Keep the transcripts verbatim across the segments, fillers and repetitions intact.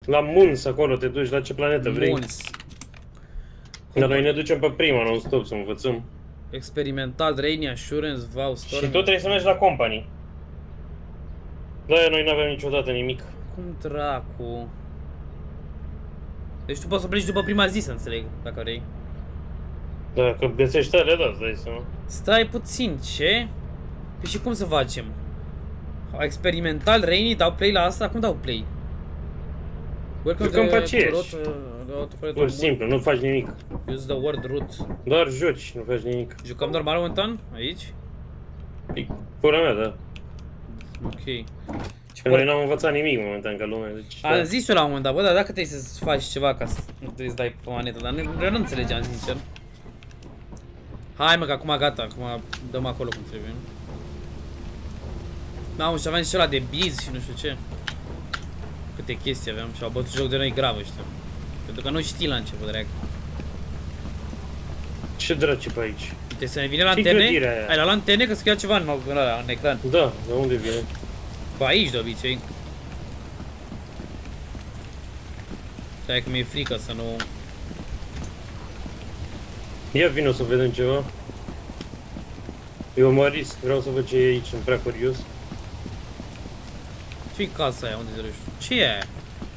La Muns, acolo te duci, la ce planetă vrei? Muns. Dar noi ne ducem pe prima, non-stop, să învățăm. Experimental, Rainy Assurance, Vow, Storm. Și tot trebuie să mergi la company. Da, noi nu avem niciodată nimic. Cum dracu? Deci tu poți să pleci după prima zi, să înțeleg, dacă vrei. Da, că găsești alea, da, îți dai seama. Stai puțin, ce? Păi și cum să facem? Experimental, Rainy, dau play la asta? Cum dau play? Jucăm pe aceeași. Pur și simplu, nu faci nimic. Use the word root. Doar joci, nu faci nimic. Jucăm normal momentan? Aici? Pura mea, da. Ok. Că noi n-am învățat nimic momentan ca lume, deci... Am zis eu la un moment dat, bă, dar dacă trebuie să faci ceva ca să nu trebuie să dai pe manetă, dar noi nu înțelegeam, sincer. Hai mă, că acum gata, acum dăm acolo cum trebuie. Da, și aveam și ăla de biz și nu știu ce. Câte chestii aveam și au bătut joc de noi grav ăștia. Pentru că nu știi la început, drag. Ce draci pe aici? Trebuie să ne vine la antene? Ai la antene că scria ceva în, ăla, în ecran. Da, de unde vine? Pe aici de obicei. Stai că mi-e frică să nu... Ia vino să vedem ceva. Eu mă risc, vreau să văd ce e aici, sunt prea curios. Ce-i casa aia? Unde se rău? Ce e aia?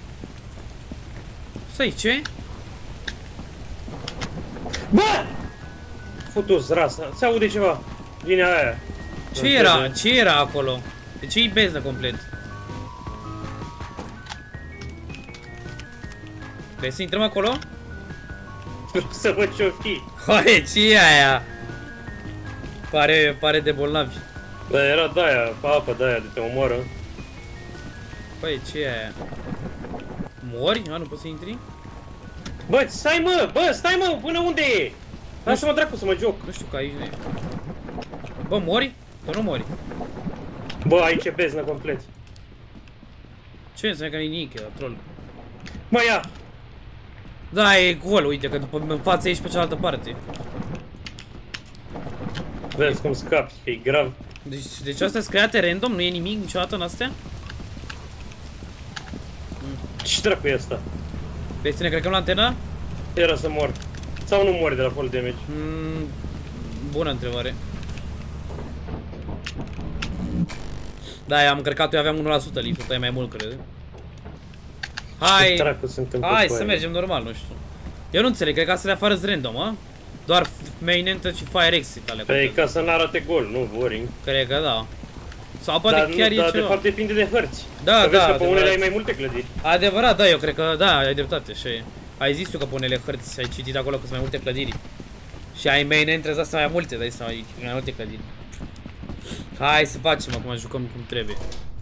Stai, ce? Bă! Futus, rasa, se aude ceva. Vine aia. Ce era? Ce era acolo? De ce-i beznă complet? Vrei să intrăm acolo? Vreau să văd ce-o fi. Hai, ce e aia? Pare, pare de bolnavi. Da, era de-aia, pe apă de-aia, de te omoară. Băi, ce e aia? Mori? A, nu poți să intri? Bă, stai mă, bă, stai mă, până unde e? Lasă mă dracu să mă joc. Nu știu că aici nu e. Bă, mori? Tu nu mori. Bă, aici e beznă complet. Ce înseamnă că nu-i nimic, e la troll. Mă, ia! Da, e gol, uite, că după în față ești pe cealaltă parte. Vezi cum scapi, e grav. Deci, deci astea sunt create random? Nu e nimic niciodată în astea? Ce dracu e asta? Vrei să ne crecăm la antena? Era să mor. Sau nu mori de la fall damage? Mm, bună întrebare. Da, am încărcat, eu aveam unu la sută lift, tu ai mai mult, cred. Hai, ce dracu se întâmplă hai cu să aia? mergem normal, nu știu. Eu nu înțeleg, cred că astea de afară sunt random, a? Doar main enter și fire exit ale. Păi ca să n-arate gol, nu boring. Cred că da. Sau poate dar chiar nu, e dar ceva. de fapt depinde de hărți. Da, că da, vezi că pe adevărat. unele ai mai multe clădiri. Adevărat, da, eu cred că, da, ai dreptate, și ai zis tu că pe unele hărți ai citit acolo că sunt mai multe clădiri. Și ai main entrance astea mai multe, dai seama, mai multe clădiri. Hai să facem acum, jucăm cum trebuie.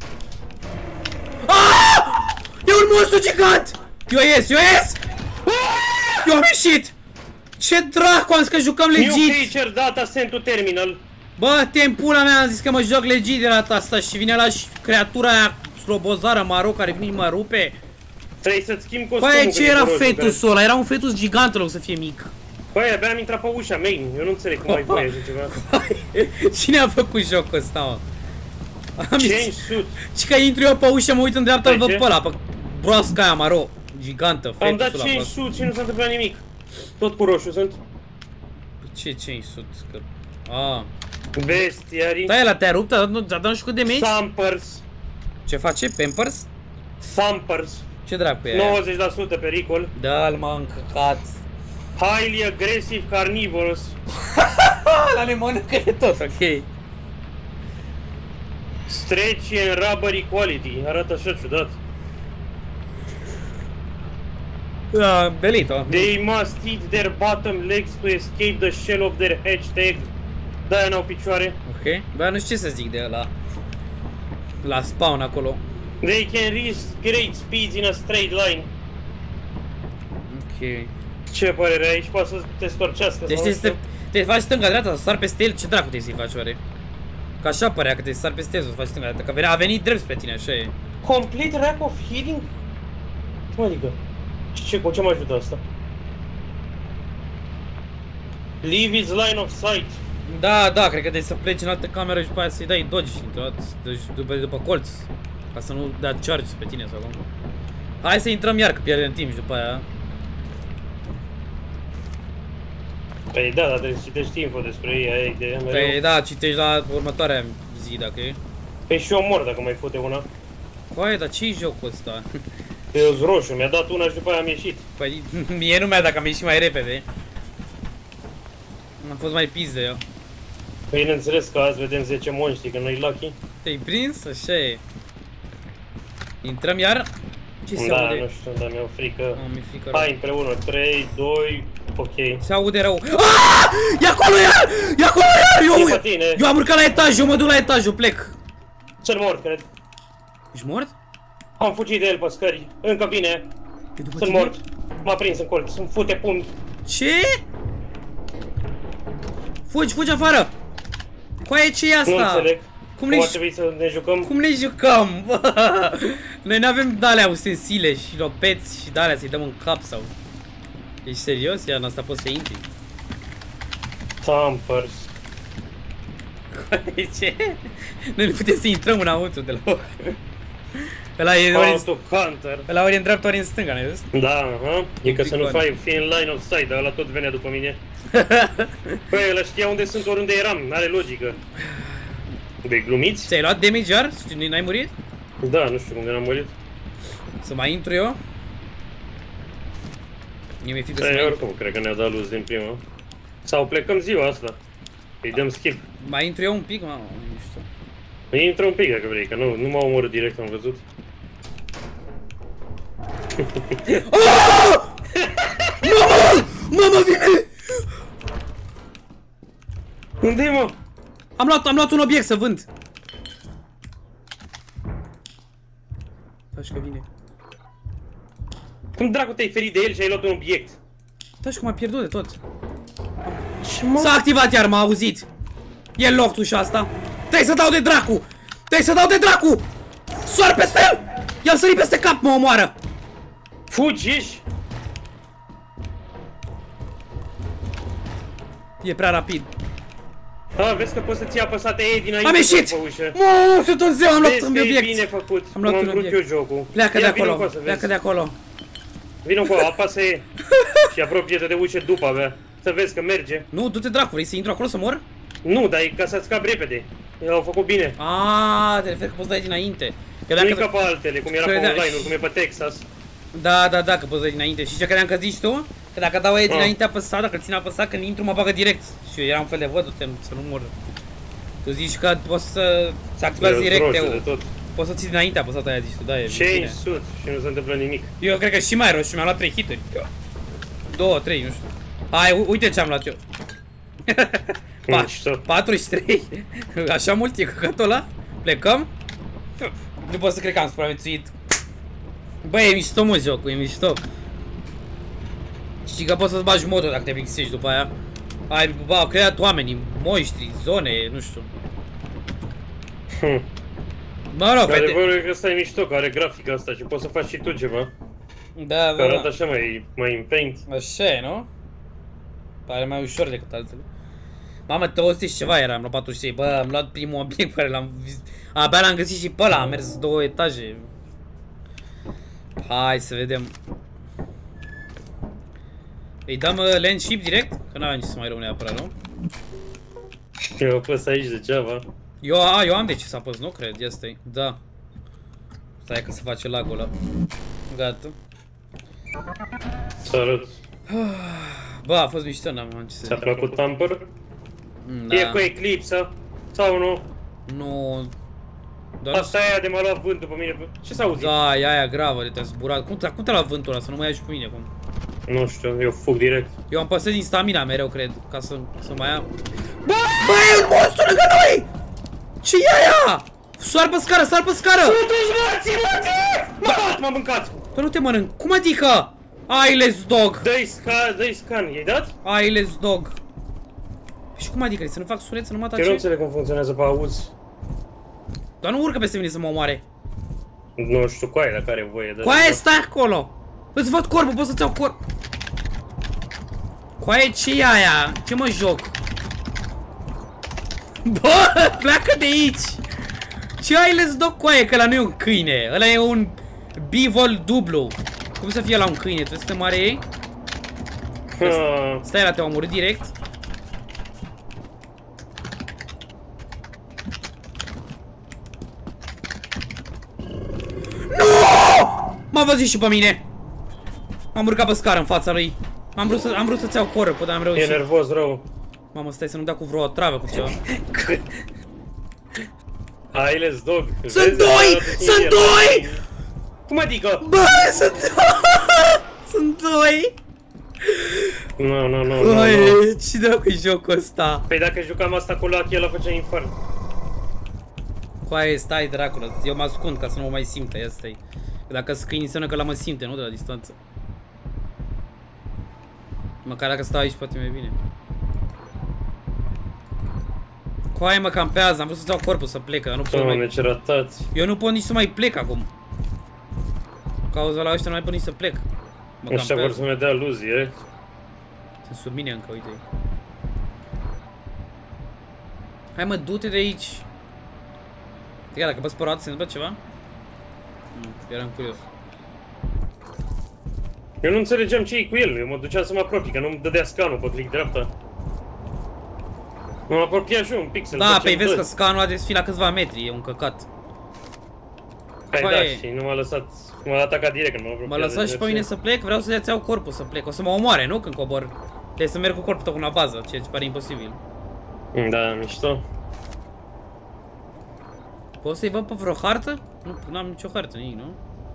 Aaaa! E un monstru gigant! Eu ies, eu ies! Eu am ieșit! Ce dracu, am zis că jucăm legit! New creature data sent to terminal. Bă, te în pula mea, am zis că mă joc legit de data asta și vine la și creatura aia slobozară maro care vine mă rupe. Trebuie să-ți schimbi costumul. Păi, ce era fetusul ăla? Era un fetus gigant în loc să fie mic. Păi, abia am intrat pe ușa, main. Eu nu înțeleg cum ai voie așa ceva. Cine a făcut jocul ăsta, mă? Change suit. Și că intru eu pe ușă, mă uit în dreapta, îl văd pe ăla, pe broasca aia maro, gigantă, fetusul am dat ăla. change suit și nu s-a întâmplat nimic. Tot cu roșu sunt. Ce change suit? Că... Ah. Bestiari. Da, ăla te-a rupt? A dat un șcut de meci? Sampers. Ce face? Pampers? Sampers. Ce dracu e nouăzeci la sută pericol. Da-l m-a încăcat. Highly aggressive carnivorous. Ăla ne mănâncă de tot, ok. Stretchy and rubbery quality. Arată așa ciudat. Da, belito. They must eat their bottom legs to escape the shell of their hashtag. Da, n-au picioare. Ok. Bă, nu știu ce să zic de ăla. La spawn acolo. They can reach great speeds in a straight line. Ok. Ce părere ai? Și poate să te storcească. Deci trebuie să te, te faci stânga-dreapta, să sar peste el, ce dracu trebuie să-i faci oare? Că așa părea că te sar peste el, să faci stânga-dreapta, că a venit drept spre tine, așa e. Complete lack of healing? Cum adică? Ce, cu ce mă ajută asta? Leave its line of sight. Da, da, cred că trebuie să pleci în altă cameră și după aia să-i dai dodge dintr-o dată, deci după, după colț. Ca să nu dea charge pe tine sau cum. Hai să intrăm iar, că pierdem timp și după aia. Păi da, dar trebuie să citești info despre ei, aia e ideea mereu. Păi da, citești la următoarea zi, dacă e. Păi și eu mor dacă mai fute una. Coaie, dar ce-i jocul ăsta? Eu-s roșu, mi-a dat una și după aia am ieșit. Păi mie nu mi-a dat, că am ieșit mai repede. Am fost mai pis de eu. Păi bineînțeles că azi vedem zece monștri, că nu-i lucky. Te-ai prins? Așa e. Intrăm iar? Ce se Da, aude? nu știu, dar mi-e o frică. Oh, mi-e frică rău. Hai împreună, trei, doi, ok. Se aude rău. Aaaa! E acolo iar! E acolo iar! Eu, E pe tine. eu am urcat la etaj, eu mă duc la etaj, eu plec. Sunt mort, cred. Ești mort? Am fugit de el pe scări. Încă vine. E după Sunt tine? mort. M-a prins în colț. Îmi fute pumn. Ce? Fugi, fugi afară! Coaie, ce e asta? Nu înțeleg. Cum Cum ne, ar trebui să ne jucăm? cum ne jucăm? Bă? Noi n-avem de-alea ustensile și lopeți și de-alea să-i dăm în cap sau... Ești serios? Ia, în asta poți să intri. Tampers. Coaie, ce? Noi nu putem să intrăm înăuntru de la... Ăla e ori, Autocanter. ăla ori în dreapta, ori în stânga, n-ai văzut? Da, aha. E că să nu Picon. fai, fii în line of sight, dar ăla tot venea după mine. Păi, ăla știa unde sunt, oriunde eram, n-are logică. De glumiți? Ți-ai luat damage iar? N-ai murit? Da, nu știu cum de n-am murit. Să mai intru eu? Mie mi-e frică să Păi, mai intru. oricum, cred că ne-a dat luz din prima. Sau plecăm ziua asta. Îi dăm skip. Mai intru eu un pic? Mamă, nu știu. Îi intră un pic dacă vrei, că nu, nu m-au omorât direct, am văzut. Oh! Mama! Mama vine! Unde e, mă? Am luat, am luat un obiect să vând. Da, și că vine. Cum dracu te-ai ferit de el și ai luat un obiect? Da, și că m-a pierdut de tot. Ce mă? S-a activat iar, m-a auzit. E loc tu și asta. Trebuie să dau de dracu! Trebuie să dau de dracu! Soar peste el! I-am sărit peste cap, mă omoară! Fugi, ieși! E prea rapid. A, vezi că poți să ții apăsate E dinainte. Am ieșit! pe ușă. Mă, și tot ziua am luat Vezi un că e obiect. bine făcut. Am luat Am un vrut obiect. eu jocul. Pleacă de Ia, vină acolo, încoa să vezi. pleacă de acolo. Vină cu apasă E și apropie-te de ușă după avea. Să vezi că merge. Nu, du-te dracu, vrei să intru acolo să mor? Nu, dar e ca să scapi repede. Au făcut bine. Aaaa, te referi că poți dai dinainte. Că Nu e dacă... ca pe altele, cum era pe Credea- online-uri, cum e pe Texas. Da, da, da, că poți dai dinainte. Și ce credeam că zici tu? Că dacă dau E Ah. dinainte apăsat, dacă îl țin apăsat, când intru mă bagă direct. Și eu eram un fel de văd, du-te să nu mor. Tu zici că poți să se activează Eu direct roșu de eu. tot. Poți să ții dinainte apăsat aia, zici tu, da, e cinci bine. sute și nu se întâmplă nimic. Eu cred că și mai roșu, mi-am luat trei hituri. Două, trei, nu știu. Hai, u- uite ce am luat eu. Pa, Mișto. patruzeci și trei. Așa mult e căcatul ăla? Plecăm? Nu pot să cred că am supraviețuit. Bă, e mișto, mă, jocul, e mișto. Știi că poți să-ți bagi modul dacă te plictisești după aia. Ai, bă, au creat oamenii, monștri, zone, nu știu. Hm. Mă rog, fete. Adevărul e că ăsta e mișto, că are grafica asta și poți să faci și tu ceva. Da, Că da, arată da. așa mai, mai în paint. Așa e, nu? Pare mai ușor decât altele. Mamă, două sute și ceva era, am luat patruzeci și trei. Bă, am luat primul obiect care l-am vizit. Abia l-am găsit și pe ăla, am mers două etaje. Hai să vedem. Îi dăm uh, land ship direct? Că n-aveam ce să mai rămâne neapărat, nu? Eu apăs aici degeaba. Eu, a, eu am de ce să apăs, nu cred, ia stai. Da. Stai că se face lag-ul ăla. Gata. Salut. Bă, a fost mișto, n-am am ce să Ți-a plăcut Tamper? Da. E cu eclipsă? Sau nu? Nu... Doar nu Asta e aia de m-a luat vântul pe mine. Ce s-a auzit? Da, e aia gravă de te-a zburat. Cum te-a cum te luat vântul ăla? Să nu mă ia și pe mine acum. Nu știu, eu fug direct. Eu am păstrat din stamina mereu, cred, ca să, să mai ia... Bă, bă, e un monstru lângă noi! Ce e aia? Sar pe scară, sar pe scară! Sunteți morții, morții! M-a luat, m-a mâncat! Bă, nu te mănânc. Cum adică? Ailes dog! Dă-i scan, dă-i scan, i-ai dat? Ailes dog. Și cum adică? Să nu fac sunet, să nu mă Eu nu atace? înțeleg cum funcționează pe auz. Dar nu urcă peste mine să mă omoare. Nu știu cu aia dacă are voie de... Coaie, stai acolo! Îți văd corpul, pot să-ți iau corp. Coaie, ce e aia? Ce mă joc? Bă, pleacă de aici! Ce ai les dog, coaie? Că ăla nu e un câine, ăla e un Bivol dublu. Cum să fie la un câine? Trebuie să te mare ei? Stai la te-au omorât direct? M-a văzut și pe mine. M-am urcat pe scară în fața lui. Am vrut să, am vrut să-ți iau corpul, dar am reușit. E nervos rău. Mamă, stai să nu dea cu vreo travă cu ceva. Ailes dog. Sunt doi! Sunt doi! Cum adică? Bă, sunt doi! Sunt doi! Nu, nu, nu, nu. Ce dracu-i jocul ăsta? Păi dacă jucam asta cu Lucky, el a făcea infern. Coaie, stai dracule, eu mă ascund ca să nu mă mai simtă, ia stai. Că dacă scrii înseamnă că la mă simte, nu de la distanță. Măcar dacă stau aici poate mai bine. Coaie, mă campează, am vrut să-ți iau corpul să plec, dar nu pot mai... Ce ratați. Eu nu pot nici să mai plec acum. Cauza la ăștia nu mai pot nici să plec. Mă Ăștia vor să-mi dea aluzie. Sunt sub mine încă, uite. Hai mă, du-te de aici. Ia, dacă bă spărat, se întâmplă ceva? Nu, eram curios. Eu nu înțelegeam ce e cu el, eu mă duceam să mă apropii, că nu-mi dădea scanul pe click dreapta. M-am apropiat și eu un pixel. Da, pe vezi că scanul a de fi la câțiva metri, e un căcat. Hai, da, și nu m-a lăsat, m-a atacat direct când m-am apropiat. M-a lăsat și pe mine să plec, vreau să-ți iau corpul să plec, o să mă omoare, nu? Când cobor. Trebuie să merg cu corpul tău la bază, ceea ce pare imposibil. Da, mișto. Poți să-i văd pe vreo hartă? Nu, n-am nicio hartă, nimic, nu?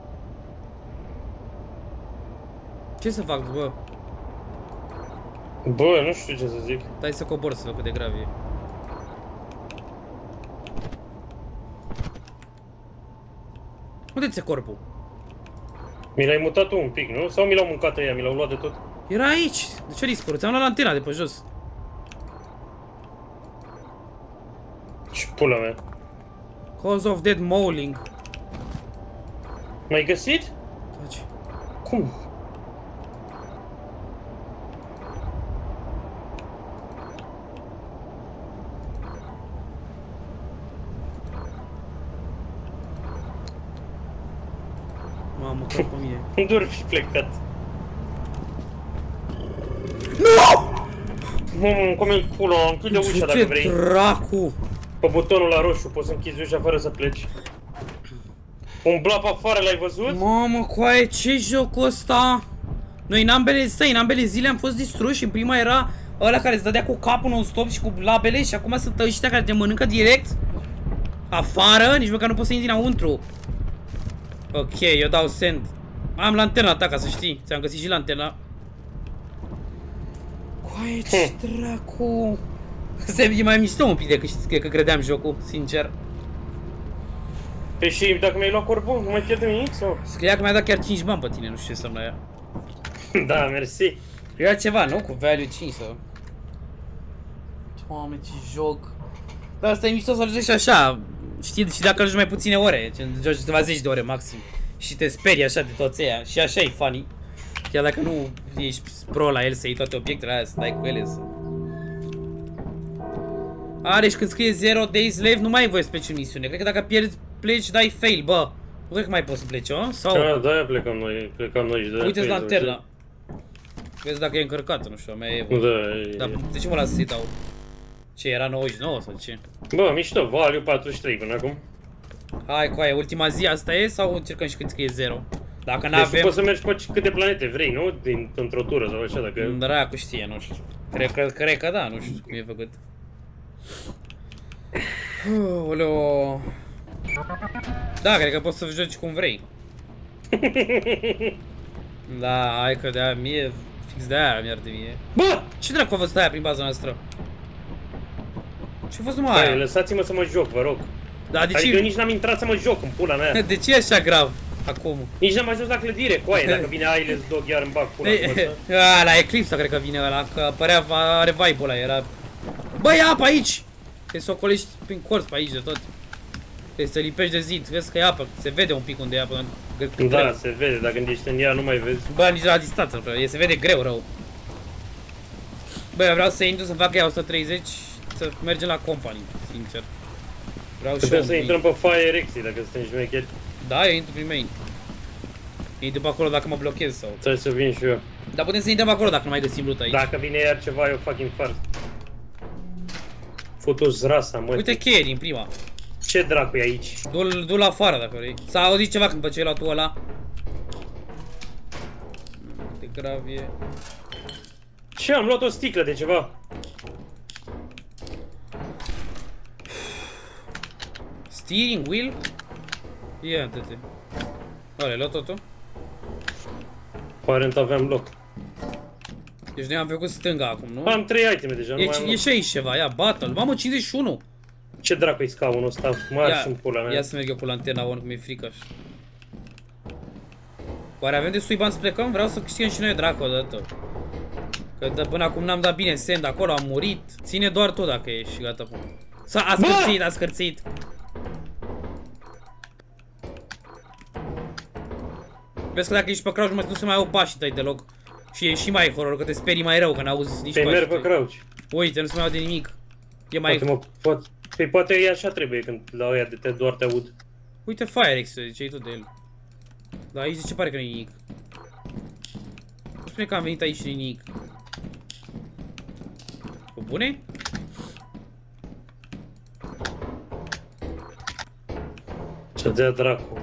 Ce să fac, bă? Bă, nu știu ce să zic. Dai să cobor să văd cât de grav e. Unde ți-e corpul? Mi l-ai mutat tu un pic, nu? Sau mi l-au mâncat ăia, mi l-au luat de tot? Era aici! De ce dispărut? Ți-am luat antena de pe jos. Ce pula mea? Cause of dead mauling. M-ai găsit? Taci. Cum? Mamă, că pe mine. Îmi doar fi plecat. Nu! Mamă, cum e pula, închide ușa dacă vrei. Ce dracu! Pe butonul la roșu poți să închizi ușa fără să pleci. Umbla pe afară, l-ai văzut? Mamă, coaie, ce jocul ăsta? Noi în ambele, stai, în ambele zile am fost distruși. În prima era ăla care îți dădea cu capul non-stop și cu labele. Și acum sunt ăștia care te mănâncă direct afară, nici măcar nu poți să intri înăuntru. Ok, eu dau send. Am lanterna ta, ca să știi. Ți-am găsit și lanterna. Coaie, ce dracu. Se e mai mișto un pic decât că credeam jocul, sincer. Păi și dacă mi-ai luat corpul, nu mai pierdem nimic sau? Scria că mi-a dat chiar cinci bani pe tine, nu știu ce înseamnă aia. Da, mersi. Scria ceva, nu? Cu value cinci sau... Doamne, ce joc. Dar asta e mișto să-l joci așa. Știi, și dacă îl joci mai puține ore, joci câteva zeci de ore maxim. Și te sperii așa de toți ăia. Și așa e funny. Chiar dacă nu ești pro la el să iei toate obiectele alea, să dai cu ele să... Are și când scrie zero days left, nu mai ai voie să pleci în misiune. Cred că dacă pierzi, pleci, dai fail, bă. Nu cred că mai poți să pleci, o? Sau... Da, da, plecăm noi, plecăm noi și de uite-ți lanterna. Vezi dacă e încărcată, nu știu, a mea e... Da, e... Dar de ce mă las să-i dau? Ce, era nouăzeci și nouă sau ce? Bă, mișto, value patruzeci și trei până acum. Hai, coaie, ultima zi asta e sau încercăm și când scrie zero? Dacă n-avem... Deci tu poți să mergi pe câte planete vrei, nu? Din, într-o tură sau așa, dacă... Dracu știe, nu știu. Cred că, cred că da, nu știu cum e făcut. Oleo. Da, cred că poți să joci cum vrei. Da, hai că de-aia mie, fix de-aia mi-ar de mie. Bă! Ce dracu a fost aia prin baza noastră? Ce a fost numai aia? Hai, lăsați-mă să mă joc, vă rog. Da, de adică ce... nici n-am intrat să mă joc în pula mea. De ce e așa grav acum? Nici n-am ajuns la clădire, coaie, dacă vine Ailes Dog iar îmi bag pula cu a, la Eclipse cred că vine ăla, că părea, are vibe-ul ăla, era... Bă, ia apă aici! Trebuie să o colești prin colț pe aici de tot. Trebuie să lipești de zid, vezi că e apă, se vede un pic unde e apă. Da, greu. Se vede, dacă când ești în ea nu mai vezi. Bă, nici la distanță, se vede greu rău. Bă, eu vreau să intru să fac ea o sută treizeci, să mergem la company, sincer. Vreau Putem să intrăm pe Fire Exi dacă suntem șmecheri. Da, eu intru prin main. E după acolo dacă mă blochez sau... Trebuie să vin și eu. Dar putem să intrăm acolo dacă nu mai găsim loot aici. Dacă vine iar ceva, eu fac infart. Futu-ți rasa, mă. Uite cheie din prima. Ce dracu e aici? Du-l du-l afară dacă vrei. S-a auzit ceva când pe ce ai luat tu ăla? De grav e... Ce, am luat o sticlă de ceva. Steering wheel? Ia uite-te. Oare, ai luat totul? Aparent aveam loc. Deci noi am făcut stânga acum, nu? Am trei iteme deja, nu E, mai am e și aici ceva, ia, battle. Mamă, cincizeci și unu! Ce dracu-i scaunul ăsta? Mă arși în pula mea. Ia să merg eu cu lantena on, cum e frică așa. Oare avem destui bani să plecăm? Vreau să câștigăm și noi dracu odată. Că de până acum n-am dat bine send acolo, am murit. Ține doar tu dacă ești și gata. S-a a scârțit, a scârțit. Vezi că dacă ești pe crouch nu se mai au pașii tăi deloc. Și e și mai horror, că te sperii mai rău, că n-auzi nici pașii merg pe crouch. Uite, nu se mai aude nimic. E mai... Poate, mă, poate, păi poate e așa trebuie când la ăia de te doar te aud. Uite Firex, ziceai tu de el. Dar aici se pare că nu-i nimic. Nu spune că am venit aici și nu-i nimic. Cu bune? Ce dea dracu.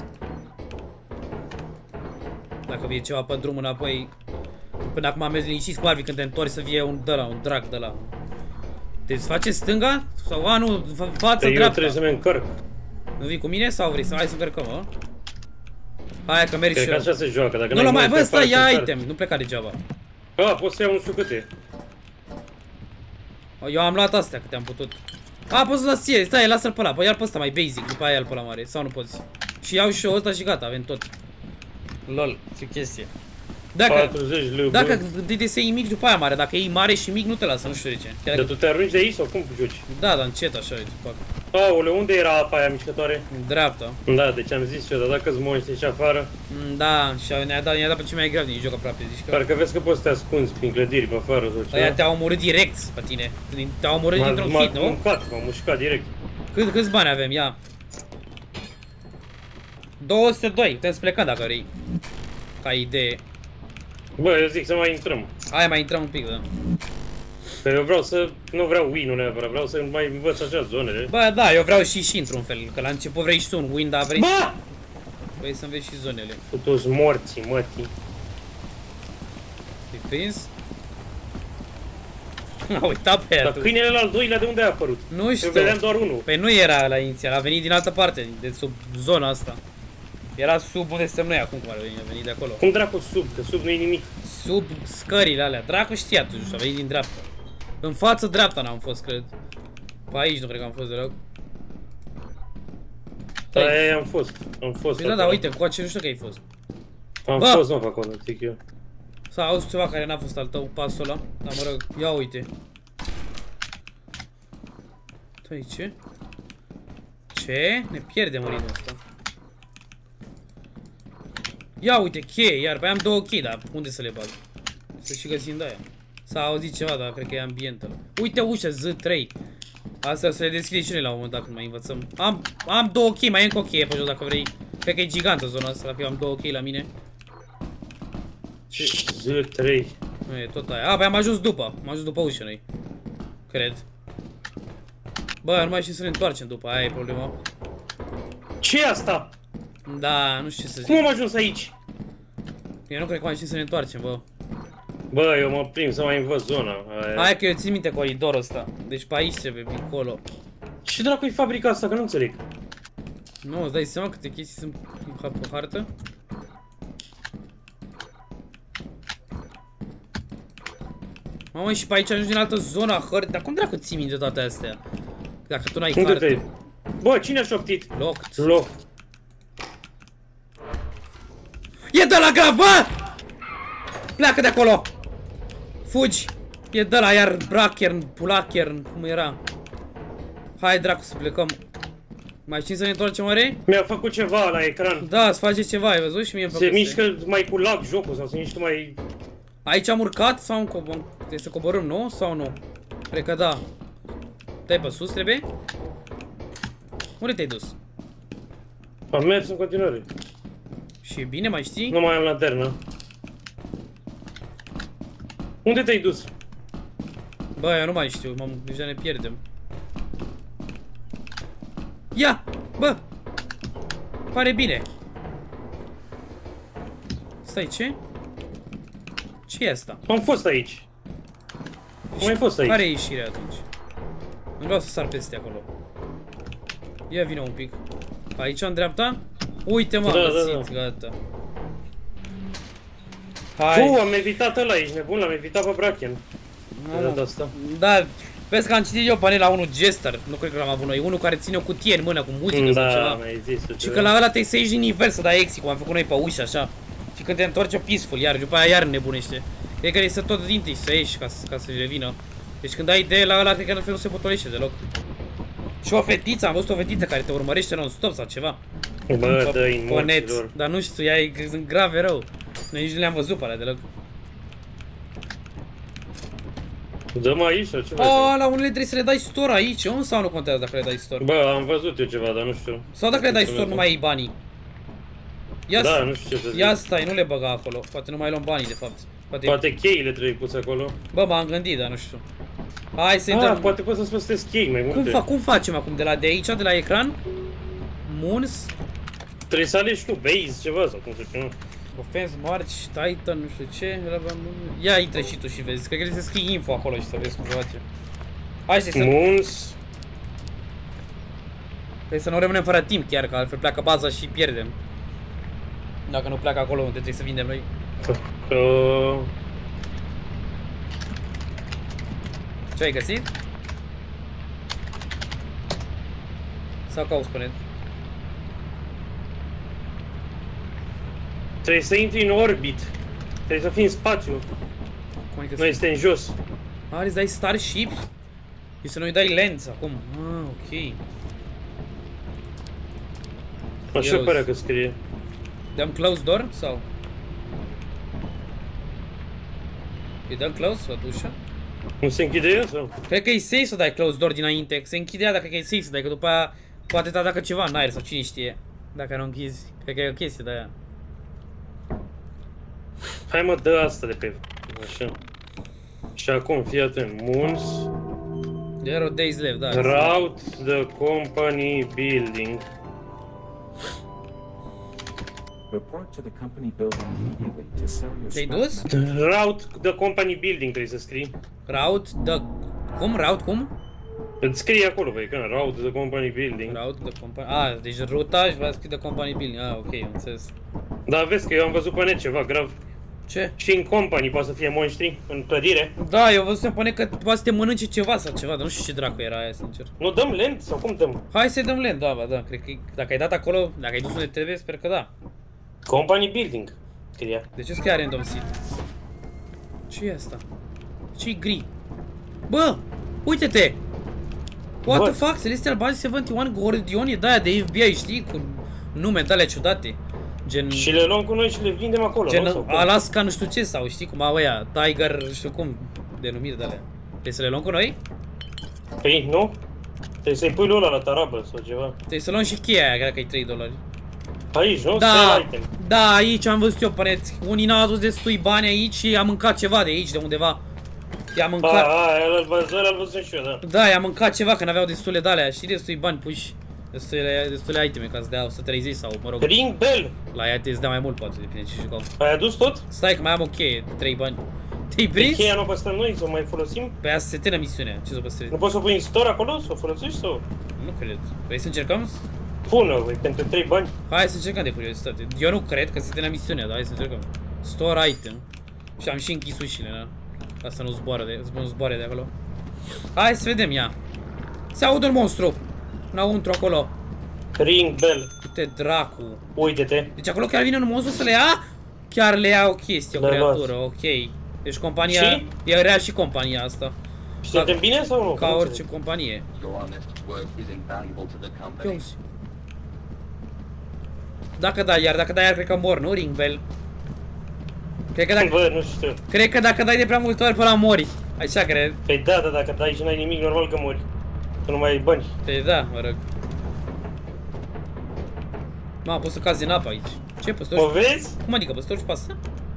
Dacă vie ceva pe drum înapoi. Până acum am mers liniștit cu Arvi când te întorci să vie un de la, un drag de la. Te face stânga? Sau a nu, față eu dreapta. trebuie să mă încarc. Nu vii cu mine sau vrei să hai să încărcăm, mă? Hai că mergi Cred și că eu. așa se joacă, dacă Nu, mai, bă, stai, ia item. item, nu pleca degeaba. A, poți să iau nu știu câte. Eu am luat astea câte am putut. A, poți să las ție, stai, lasă-l pe ăla, păi iar pe ăsta mai basic, după aia el pe ăla mare, sau nu poți. Și iau și eu ăsta și gata, avem tot. Lol, ce chestie. Dacă, patruzeci lei, dacă de să iei mic după aia mare, dacă iei mare și mic nu te lasă, nu știu de ce. Chiar dar tu te arunci de aici sau cum joci? Da, dar încet așa, uite, fac. Aoleu, unde era apa aia mișcătoare? În dreapta. Da, deci am zis eu, dar dacă-s monștri și afară. Da, și ne-a dat, ne-a dat pe ce mai grav din joc aproape, zici că... Parcă vezi că poți să te ascunzi prin clădiri pe afară sau ceva. Aia te-au omorât direct pe tine. Te-au omorât dintr-un hit, nu? M-a mâncat, m-a mușcat direct. Cât, câți bani avem, ia? două sute doi, putem să plecăm dacă vrei. Ca idee. Bă, eu zic să mai intrăm. Hai, mai intrăm un pic, da. Că eu vreau să... Nu vreau win-ul neapărat, vreau să mai învăț așa zonele. Bă, da, eu vreau și și într-un fel. Că la început vrei și tu un win, dar vrei Bă! să... Vrei să înveți și zonele. Cu toți morții, mătii. Te-ai prins? A uitat pe aia Dar tu. câinele la al doilea de unde a apărut? Nu știu. Eu vedeam doar unul. Păi nu era la inițial, a venit din altă parte, de sub zona asta. Era sub unde suntem noi acum, cum ar veni, a venit de acolo. Cum dracu sub? Că sub nu-i nimic. Sub scările alea, dracu știa tu, a venit din dreapta. În față dreapta n-am fost, cred. Pe aici nu cred că am fost deloc. Da, aia am fost. Am fost. Păi da, dar uite, cu ce nu știu că ai fost. Am Bă! fost, nu fac acolo, zic eu. S-a auzit ceva care n-a fost al tău, pasul ăla. Dar mă rog, ia uite. Păi ce? Ce? Ne pierdem în ritmul ăsta. Ia uite, cheie, iar, păi am două chei, dar unde să le bag? Să și găsim de aia. S-a auzit ceva, dar cred că e ambient ăla. Uite ușa, Z trei. Asta o să le deschide și noi la un moment dat când mai învățăm. Am, am două chei, mai e încă o cheie pe jos dacă vrei. Cred că e gigantă zona asta, dacă eu am două chei la mine. Z trei. Nu e tot aia. A, păi am ajuns după. Am ajuns după ușa noi. Cred. Bă, nu mai știu să ne întoarcem după, aia e problema. Ce e asta? Da, nu știu ce să zic. Cum am ajuns aici? Eu nu cred că mai știm să ne întoarcem, bă. Bă, eu mă prind să mai învăț zona. Aia. Hai că eu țin minte coridorul ăsta. Deci pe aici trebuie, pe acolo. Ce dracu e fabrica asta? Că nu înțeleg. Nu, îți dai seama câte chestii sunt pe hartă? Mamă, și pe aici ajungi în altă zonă a hărții. Dar cum dracu ții minte toate astea? Dacă tu n-ai Unde hartă. te... Bă, cine a șoptit? Locked. Loc. E de la grav, bă! Pleacă de acolo! Fugi! E de la iar Brakern, Pulakern, cum era? Hai dracu să plecăm. Mai știm să ne întoarcem oare? Mi-a făcut ceva la ecran. Da, să face ceva, ai văzut? Și mie îmi Se făcuse. mișcă mai cu lag jocul sau se mișcă mai... Aici am urcat sau am coborât? Trebuie să coborâm, nu? Sau nu? Cred că da. Dai pe sus, trebuie? Unde te-ai dus? Am mers în continuare. Și e bine, mai știi? Nu mai am lanternă. Unde te-ai dus? Bă, eu nu mai știu, m-am, deja ne pierdem. Ia! Bă! Pare bine. Stai, ce? Ce e asta? Am fost aici. Am mai fost aici. Care e ieșirea atunci? Nu vreau să sar peste acolo. Ia vină un pic. Aici în dreapta? Uite mă, am Da, găsit, da, da. gata. Hai. Fu, am evitat ăla, ești nebun, l-am evitat pe Bracken. De data asta. Da, vezi că am citit eu pe la unul Jester, nu cred că l-am avut noi, unul care ține o cutie în mână cu muzică sau Da, ceva. mi-ai zis. Și că la ăla trebuie să ieși din nivel, să dai exit, cum am făcut noi pe ușă, așa. Și când te întorci peaceful, iar, după aia iar nebunește. Cred că e să tot din tâi să ieși ca, ca să-și revină. Deci când ai de la ăla, cred că în fel nu se potolește deloc. Și o fetiță, am văzut o fetiță care te urmărește non-stop sau ceva. Bă, dă-i pe net, morților. dar nu știu, ea e sunt grave rău. Noi nici nu le-am văzut pe alea deloc. Dă-mă aici sau ce vrei? Oh, la unele trebuie să le dai store aici, unde sau nu contează dacă le dai store? Bă, am văzut eu ceva, dar nu știu. Sau dacă le dai store nu mai iei banii. Ia, Da, nu știu ce să zic. ia stai, nu le băga acolo. Poate nu mai luăm banii de fapt. Poate, Poate cheile trebuie puse acolo. Bă, m-am gândit, dar nu știu. Hai să-i Ah, dăm. poate poți să spăstezi chei mai multe. Cum, fa cum facem acum? De la de aici, de la ecran? Moons, Trebuie să alegi tu, base, ceva sau cum se cheamă. Offense, March, Titan, nu știu ce. Ia intră și tu și vezi. Cred că trebuie să scrii info acolo și să vezi cum se face. Hai să Moons. Trebuie să nu rămânem fără timp chiar, că altfel pleacă baza și pierdem. Dacă nu pleacă acolo unde trebuie să vindem noi. Uh, Ce ai găsit? Sau cauți pe net? trebuie să intri în orbit. Trebuie să fii în spațiu. Cum adică Noi suntem jos. Ah, îți dai Starship? Și să nu-i dai lens acum. Ah, ok. Așa Eu- pare că scrie. Dăm close door sau? Îi dăm close la ușă? Nu se închide ea sau? Cred că e safe să dai close door dinainte. Se închide ea dacă e safe să dai, că după aia poate te atacă ceva în aer sau cine știe. Dacă nu închizi. Cred că e o chestie de aia. Hai mă, dă asta de pe... Așa. Și acum, fii atent. Moons. Zero days left, da. Route the company building. Report to the company building immediately to sell your Te-ai scrap dus? metal. Route the company building trebuie să scrii. Route the... Cum? Route cum? Îți scrie acolo, băi, că route the company building. Route the company... Ah, deci rutaj va scrie the company building. Ah, ok, am înțeles. Da, vezi că eu am văzut pe net ceva grav. Ce? Și în company poate să fie monștri, în clădire. Da, eu văzut pune că poate să te mănânce ceva sau ceva, dar nu știu ce dracu era aia, sincer. Nu dăm lent sau cum dăm? Hai să-i dăm lent, da, ba, da, cred că dacă ai dat acolo, dacă ai dus unde trebuie, sper că da. Company building. Scria. De ce scrie random seed? Ce e asta? Ce-i gri? Bă, uite-te! What Bă. the fuck? Celestial Base șaptezeci și unu Gordion e de-aia de F B I, știi? Cu nume de alea ciudate. Gen... Și le luăm cu noi și le vindem acolo, Gen nu? Sau cum? Alaska nu știu ce sau știi cum au ăia, Tiger, nu știu cum, denumiri de alea. Trebuie să le luăm cu noi? Păi, nu? Trebuie să-i pui lui ăla la tarabă sau ceva. Trebuie să luăm și cheia aia, dacă e trei dolari. Aici, nu? Da, Sell item. da, aici am văzut eu pe net. Unii n-au adus destui bani aici și am mâncat ceva de aici, de undeva. I-am A, mâncat... a, ăla-l văzut, ăla-l văzut și eu, da. Da, i-am mâncat ceva, că n-aveau destule de alea. Știi, destui bani puși. Destule, destule iteme ca să dea o sută treizeci sau, mă rog, Ring bell! la ea te dea mai mult, poate, depinde ce jucau. Ai adus tot? Stai că mai am o cheie de trei bani. Te-ai Pe prins? cheia nu o păstrăm noi, să o mai folosim? Pe asta se termină misiunea, ce să o păstrezi? Nu poți să o pui în store acolo, să o folosești sau? Nu cred. Vrei să încercăm? Pună, băi, pentru trei bani. Hai să încercăm de curiozitate. Eu nu cred că se termină misiunea, dar hai să încercăm. Store item. Și am și închis ușile, da? Ca să nu zboară de, nu zboare de acolo. Hai să vedem, ia. Se aude un monstru. Înăuntru acolo. Ring bell. Uite dracu. Uite-te. Deci acolo chiar vine un monstru să le ia? Chiar le ia o chestie, o Le-a luat. creatură, ok. Deci compania, Și? e rea și compania asta. Și suntem bine sau nu? Ca Nu orice înțeleg. companie. Your honest work is invaluable to the Ia company. uzi. Dacă da, iar dacă da, iar cred că mor, nu, Ring Bell? Cred că dacă, Bă, nu știu. cred că dacă dai de prea multe ori pe la mori. Așa cred. Păi da, da, dacă dai și n-ai nimic, normal că mori. Că nu mai ai bani. Păi da, mă rog. Mă, pot să cazi în apă aici. Ce, poți să Mă urci? vezi? Cum adică, poți să urci pe asta?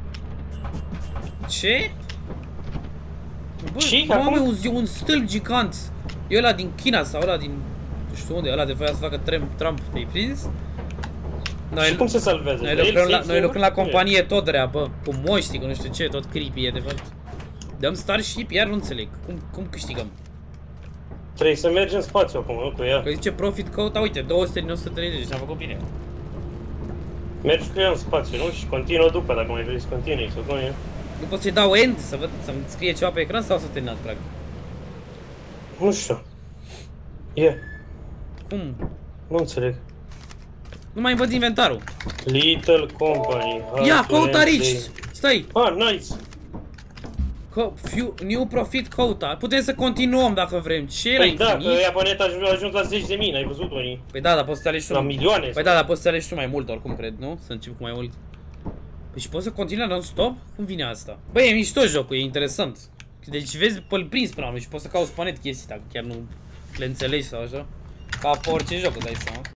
Ce? Bă, Și mamă, acum- un, un stâlp gigant. E ăla din China sau ăla din... Nu știu unde, ăla de voia să facă Trump, Trump, te-ai prins? Noi, Și cum se salvează? noi, De el lucrăm la, singur? noi lucrăm la companie tot rea, bă, cu moști, cu nu știu ce, tot creepy e de fapt. Dăm Starship, iar nu înțeleg. Cum, cum câștigăm? Trebuie să mergi în spațiu acum, nu cu ea. Că zice profit căuta, uite, două sute din o sută treizeci, am făcut bine. Mergi cu ea în spațiu, nu? Și continuă după, dacă mai vrei să continui, sau cum e. Nu pot să-i dau end, să văd, să-mi scrie ceva pe ecran sau să terminat, practic? Nu știu. E, Cum? nu înțeleg. Nu mai văd inventarul. Little Company. Ia, căuta Hard to aici! end Stai! day. Ah, nice! Co few, new profit quota. Putem să continuăm dacă vrem. Ce e la Păi da, că infinit? ea pe net a ajuns la zeci de mii, n-ai văzut unii? Păi da, dar poți să alegi tu. La milioane. Păi da, dar poți să alegi tu mai mult oricum, cred, nu? Să încep cu mai mult. Păi și poți să continui non-stop? Cum vine asta? Băi, e mișto jocul, e interesant. Deci vezi pe-l prins până la urmă și poți să cauți pe net chestii dacă chiar nu le înțelegi sau așa. Ca pe orice joc, îți dai seama.